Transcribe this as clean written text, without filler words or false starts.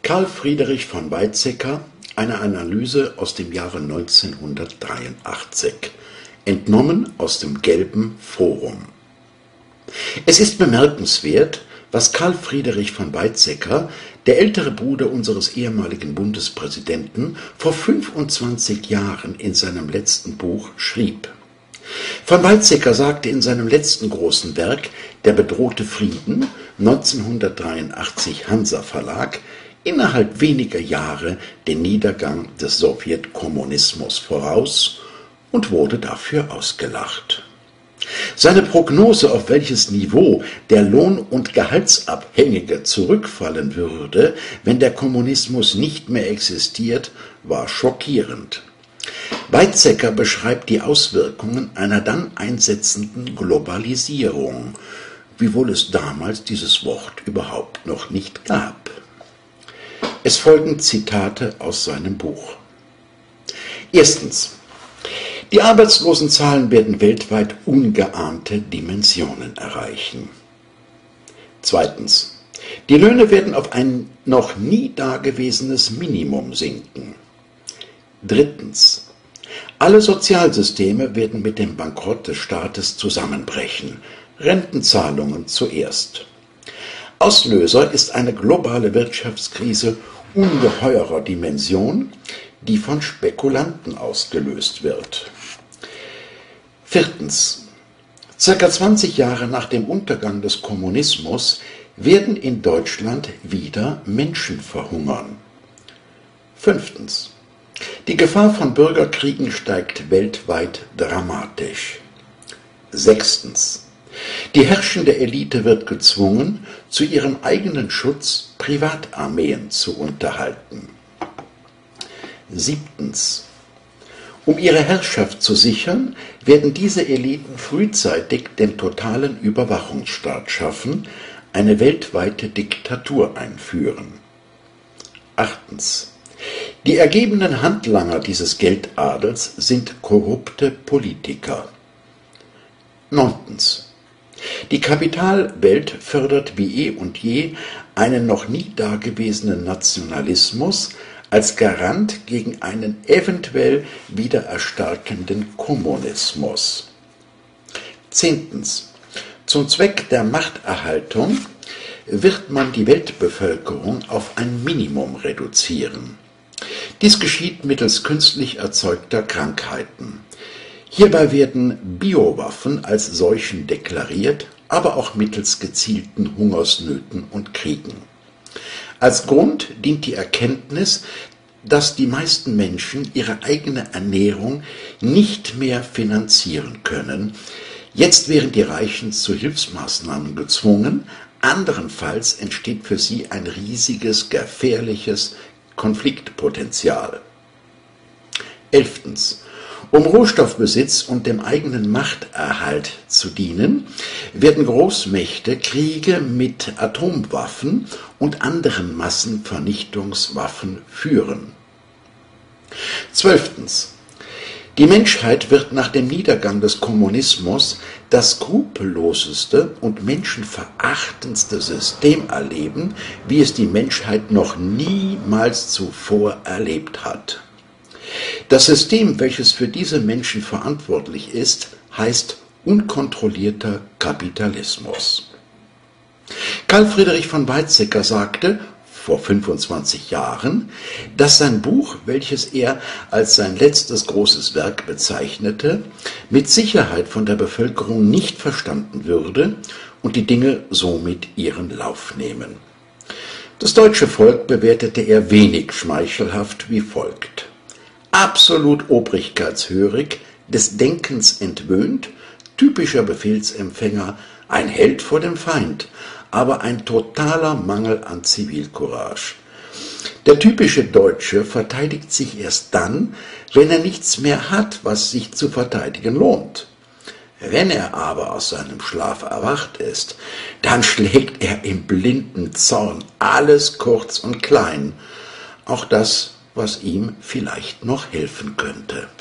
Karl Friedrich von Weizsäcker, eine Analyse aus dem Jahre 1983, entnommen aus dem Gelben Forum. Es ist bemerkenswert, was Karl Friedrich von Weizsäcker, der ältere Bruder unseres ehemaligen Bundespräsidenten, vor 25 Jahren in seinem letzten Buch schrieb. Von Weizsäcker sagte in seinem letzten großen Werk »Der bedrohte Frieden« 1983 Hansa Verlag innerhalb weniger Jahre den Niedergang des Sowjetkommunismus voraus und wurde dafür ausgelacht. Seine Prognose, auf welches Niveau der Lohn- und Gehaltsabhängige zurückfallen würde, wenn der Kommunismus nicht mehr existiert, war schockierend. Weizsäcker beschreibt die Auswirkungen einer dann einsetzenden Globalisierung, wiewohl es damals dieses Wort überhaupt noch nicht gab. Es folgen Zitate aus seinem Buch. Erstens. Die Arbeitslosenzahlen werden weltweit ungeahnte Dimensionen erreichen. Zweitens. Die Löhne werden auf ein noch nie dagewesenes Minimum sinken. Drittens. Alle Sozialsysteme werden mit dem Bankrott des Staates zusammenbrechen, Rentenzahlungen zuerst. Auslöser ist eine globale Wirtschaftskrise ungeheurer Dimension, die von Spekulanten ausgelöst wird. Viertens. Circa 20 Jahre nach dem Untergang des Kommunismus werden in Deutschland wieder Menschen verhungern. Fünftens. Die Gefahr von Bürgerkriegen steigt weltweit dramatisch. Sechstens. Die herrschende Elite wird gezwungen, zu ihrem eigenen Schutz Privatarmeen zu unterhalten. Siebtens. Um ihre Herrschaft zu sichern, werden diese Eliten frühzeitig den totalen Überwachungsstaat schaffen, eine weltweite Diktatur einführen. Achtens. Die ergebenen Handlanger dieses Geldadels sind korrupte Politiker. Neuntens. Die Kapitalwelt fördert wie eh und je einen noch nie dagewesenen Nationalismus als Garant gegen einen eventuell wieder erstarkenden Kommunismus. Zehntens. Zum Zweck der Machterhaltung wird man die Weltbevölkerung auf ein Minimum reduzieren. Dies geschieht mittels künstlich erzeugter Krankheiten. Hierbei werden Biowaffen als Seuchen deklariert, aber auch mittels gezielten Hungersnöten und Kriegen. Als Grund dient die Erkenntnis, dass die meisten Menschen ihre eigene Ernährung nicht mehr finanzieren können. Jetzt wären die Reichen zu Hilfsmaßnahmen gezwungen, anderenfalls entsteht für sie ein riesiges, gefährliches Konfliktpotenzial. 11. Um Rohstoffbesitz und dem eigenen Machterhalt zu dienen, werden Großmächte Kriege mit Atomwaffen und anderen Massenvernichtungswaffen führen. 12. Die Menschheit wird nach dem Niedergang des Kommunismus das skrupelloseste und menschenverachtendste System erleben, wie es die Menschheit noch niemals zuvor erlebt hat. Das System, welches für diese Menschen verantwortlich ist, heißt unkontrollierter Kapitalismus. Karl Friedrich von Weizsäcker sagte vor 25 Jahren, dass sein Buch, welches er als sein letztes großes Werk bezeichnete, mit Sicherheit von der Bevölkerung nicht verstanden würde und die Dinge somit ihren Lauf nehmen. Das deutsche Volk bewertete er wenig schmeichelhaft wie folgt: absolut obrigkeitshörig, des Denkens entwöhnt, typischer Befehlsempfänger, ein Held vor dem Feind, aber ein totaler Mangel an Zivilcourage. Der typische Deutsche verteidigt sich erst dann, wenn er nichts mehr hat, was sich zu verteidigen lohnt. Wenn er aber aus seinem Schlaf erwacht ist, dann schlägt er im blinden Zorn alles kurz und klein, auch das, was ihm vielleicht noch helfen könnte.